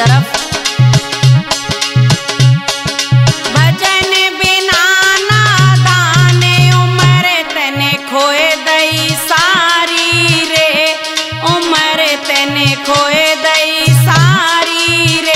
तरफ। भजन बिना नादान उम्र तने खोए दई सारी रे, उम्र तने खोए दई सारी रे।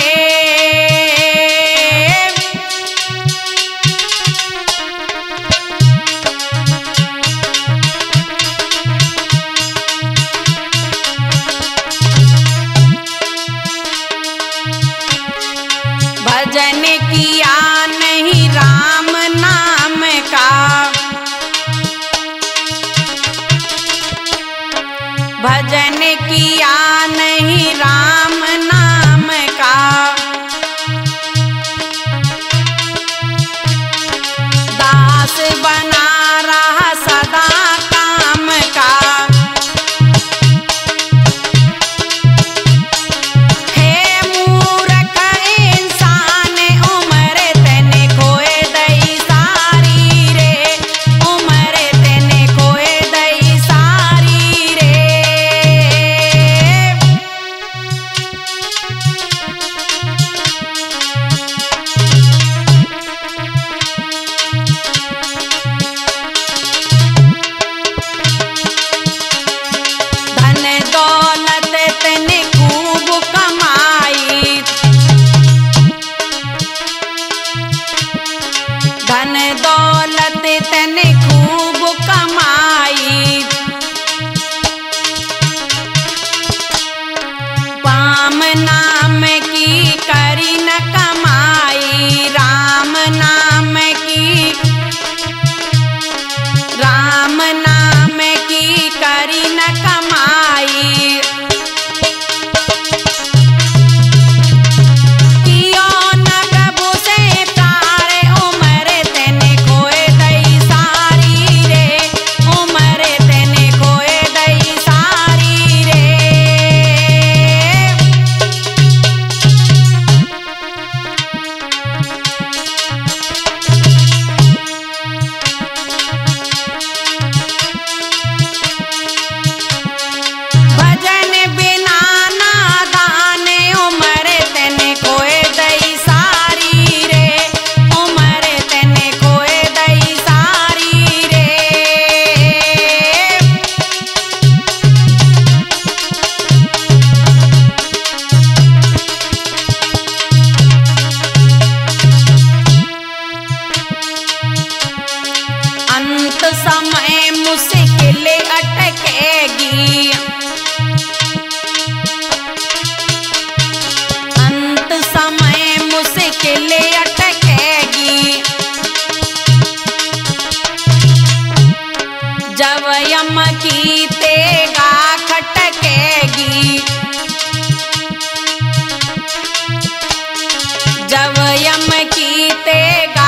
भजन किया नहीं राम नाम का, भजन किया नहीं राम नाम का। दास बना रहा सदा काम का। धन दौलत तने खूब कमाई, पाम नाम की करी न कमाई। राम नाम की, राम नाम की करी न कमाई। अंत समय मुश्किल अटकेगी, अंत समय मुश्किल अटकेगी। जब यम की तेगा खटकेगी, जब यम की तेगा